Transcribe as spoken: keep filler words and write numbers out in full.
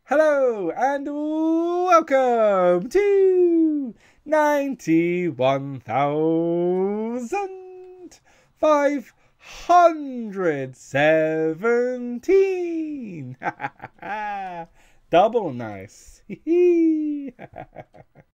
Hello and welcome to ninety-one thousand five hundred seventeen. Double nice.